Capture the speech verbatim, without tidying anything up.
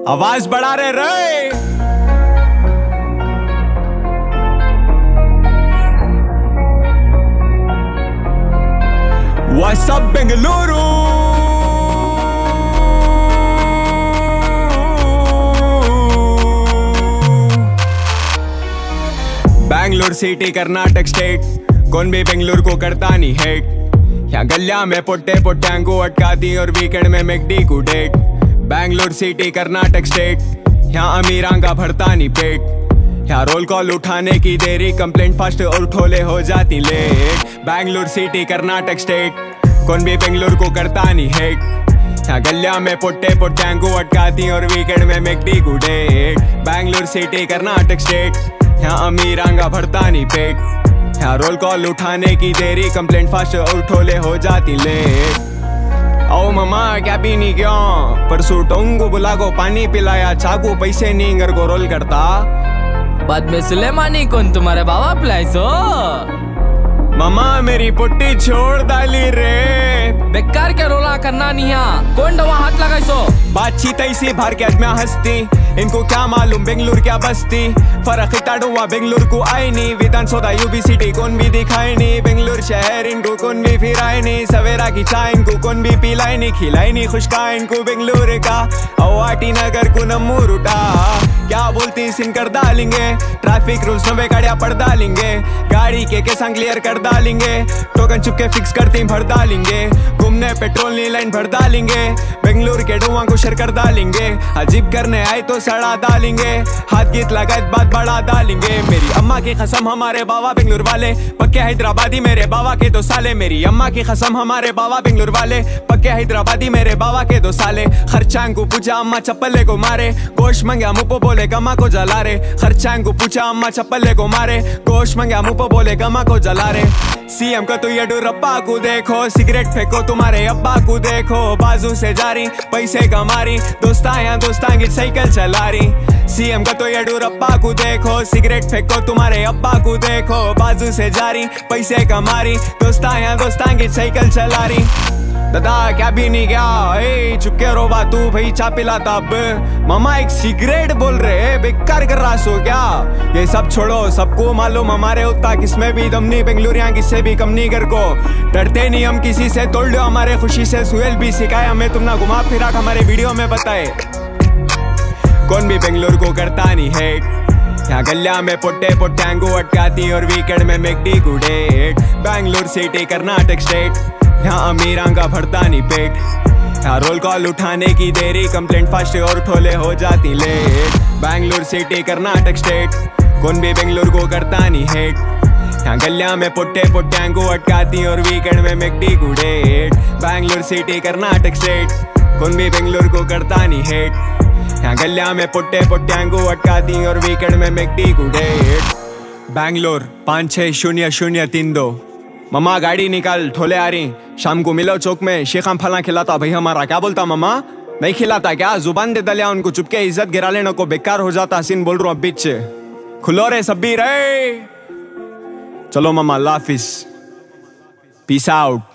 आवाज बढ़ा रे रे। What's up Bengaluru? Bangalore city Karnataka state, कौन भी बेंगलुरु को करता नहीं हेट। यहाँ गलिया में पोटे पोट्यांगो अटकाती और वीकेंड में मैकडी को date. Bangalore city Karnataka state, यहाँ अमीरां का भरता नहीं पेट। यहाँ रोल कॉल उठाने की देरी, कंप्लेंट फास्ट और ठोले हो जाती late. Bangalore city Karnataka state, कौन भी बेंगलुरु को करता नहीं हेट। यहाँ गलिया में पोटे पोट्यांगो अटकाती और वीकेंड में मैकडी को date. Bangalore city Karnataka state, यहाँ अमीरां का भरता नहीं पेट। यहाँ रोल कॉल उठाने की देरी, कंप्लेंट फास्ट और ठोले हो जाती लेट। ओ मामा क्या भी नहीं क्यों, परसों टोंग को बुला को पानी पिलाया, चाकू पैसे नहीं घर को रोल करता। बाद में सुलेमानी कौन तुम्हारे बाबा पिलाई सो? मामा मेरी पुट्टी छोड़ डाली रे। बेकार के रोला करना नहीं है, कौन दवा हाथ लगाई सो? बातचीत ऐसी भर के आदमी हंसती, इनको क्या मालूम बेंगलुरु क्या बस्ती। फर्क इतना बेंगलुरु को आए नहीं, विधानसौदा यूबी सिटी कौन भी दिखाए नहीं। बेंगलुरु शहर इनको कौन भी फिराए नहीं, सवेरा की चाय इनको कौन भी पिलाए नहीं, खिलाए नहीं खुशका इनको बेंगलुरु का। अवाटी नगर को नमूर उठा, क्या बोलती सिन कर डालेंगे। ट्रैफिक रूल्स नवे गाड़ियां पढ़ डालेंगे, गाड़ी के केसा क्लियर कर डालेंगे। टोकन चुपके फिक्स करती भर डालेंगे, घूमने पेट्रोल नी लाइन भर डालेंगे। बेंगलुरु के डुआ को शेयर कर डालेंगे, अजीब करने आए तो सड़ा डालेंगे। हाथ गीत लगाए बात बढ़ा डालेंगे। मेरी अम्मा की कसम हमारे बाबा बेंगलुरु वाले, पक्के हैदराबादी मेरे बाबा के दो साले। मेरी अम्मा की कसम हमारे बाबा बेंगलुरु वाले, पक्के हैदराबादी मेरे बाबा के दो साले। खर्चांग को पूछा अम्मा चप्पले को मारे, गोश मंगा मुपो बोले गमा को जला रे। खर्चांग को पूछा अम्मा चप्पले को मारे, गोश मंगा मुपो बोले गमा को जला रे। सीएम का तो यडू रब्बा को देखो, सिगरेट फेंको तुम्हारे अब्बा को देखो। बाजू से जारी पैसे कमारी, दोस्ता यहाँ दोस्ता की साइकिल चला रही। सीएम का तो यडू रब्बा को देखो, सिगरेट फेंको तुम्हारे अब्बा को देखो। बाजू से जारी पैसे कमारी, दोस्ता यहाँ दोस्ता की साइकिल चला रही। दादा क्या भी नहीं क्या, ए चुपके रो बा तू भाई चा पिलाता अब। मामा एक सिगरेट बोल रहे, बेकार कर रहा सो क्या? ये सब छोड़ो, सबको मालूम हमारे उतना किसमें भी दम नहीं। बेंगलुरिया किससे भी कम नहीं कर को, डरते नहीं हम किसी से। तोड़ लो हमारे खुशी से, सुहेल भी सिखाए हमें, तुमने घुमा फिरा हमारे वीडियो में बताए। कौन भी बेंगलुरु को करता नहीं हेट। यहाँ गलिया में पोटे पोट्यांगो अटकाती और वीकेंड में मैकडी को date. Bangalore city Karnataka state, यहाँ अमीरां का भरता नहीं पेट। यहाँ रोल कॉल उठाने की देरी, कंप्लेंट फास्ट और ठोले हो जाती late. Bangalore city Karnataka state, कौन भी बेंगलुरु को करता नहीं हेट। यहाँ गलिया में पोटे पोट्यांगो अटकाती और वीकेंड में मैकडी को date. Bangalore city Karnataka state, कौन भी बेंगलुरु को करता नहीं हेट। यहाँ गलिया में पोटे पोट्यांगो अटकाती और वीकेंड में मैकडी को डेट। बैंगलोर पाँच छः शून्य शून्य तीन दो। मम्मा गाड़ी निकाल, ठोले आ रही। शाम को मिलो चौक में, शेखाम फला खिलाता भाई हमारा। क्या बोलता मम्मा? नहीं खिलाता क्या? जुबान दे दलिया उनको, चुपके इज्जत गिरा लेने को बेकार हो जाता। सीन बोल रहा हूँ बीच खुलो रे सब्बी रे। चलो मम्मा अल्लाह हाफिज, पीस आउट।